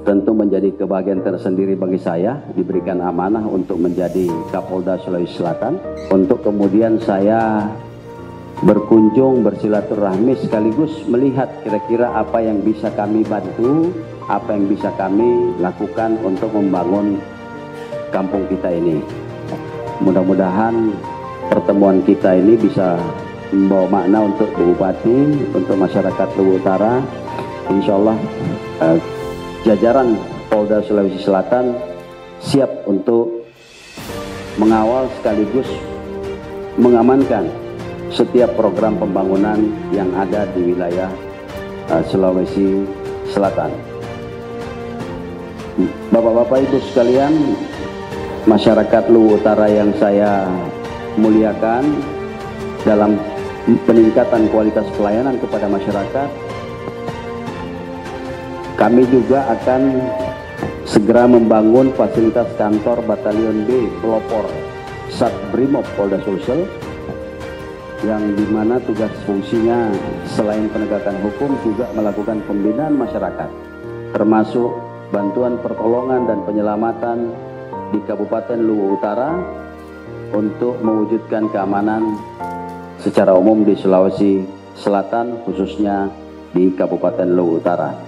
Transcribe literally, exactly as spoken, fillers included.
tentu menjadi kebahagiaan tersendiri bagi saya diberikan amanah untuk menjadi Kapolda Sulawesi Selatan, untuk kemudian saya berkunjung bersilaturahmi sekaligus melihat kira-kira apa yang bisa kami bantu, apa yang bisa kami lakukan untuk membangun kampung kita ini. Mudah-mudahan pertemuan kita ini bisa membawa makna untuk Bu Bupati, untuk masyarakat Luwu Utara. Insya Allah eh, jajaran Polda Sulawesi Selatan siap untuk mengawal sekaligus mengamankan setiap program pembangunan yang ada di wilayah uh, Sulawesi Selatan. Bapak-bapak Ibu sekalian, masyarakat Luwu Utara yang saya muliakan, dalam peningkatan kualitas pelayanan kepada masyarakat, kami juga akan segera membangun fasilitas kantor Batalion B Pelopor Satbrimob Polda Sulsel, yang dimana tugas fungsinya selain penegakan hukum juga melakukan pembinaan masyarakat, termasuk bantuan pertolongan dan penyelamatan di Kabupaten Luwu Utara untuk mewujudkan keamanan secara umum di Sulawesi Selatan, khususnya di Kabupaten Luwu Utara.